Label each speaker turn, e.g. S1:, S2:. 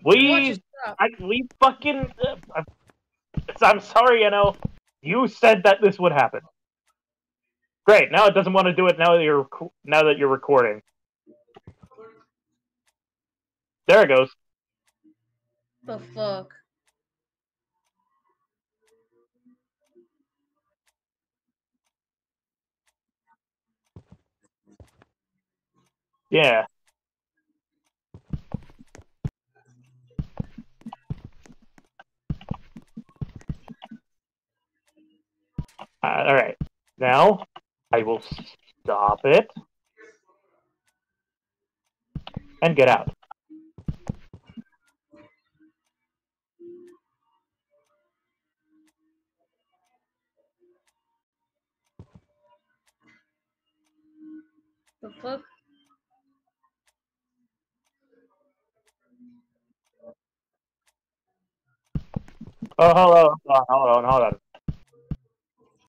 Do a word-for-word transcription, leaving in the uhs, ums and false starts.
S1: We, I, we fucking. Uh, I'm sorry, you know. You said that this would happen. Great. Now it doesn't want to do it. Now that you're now that you're recording. There it goes.
S2: The fuck.
S1: Yeah. Uh, all right. Now I will stop it and get out.
S2: The fuck?
S1: Oh, hold on, hold on, hold on, hold on.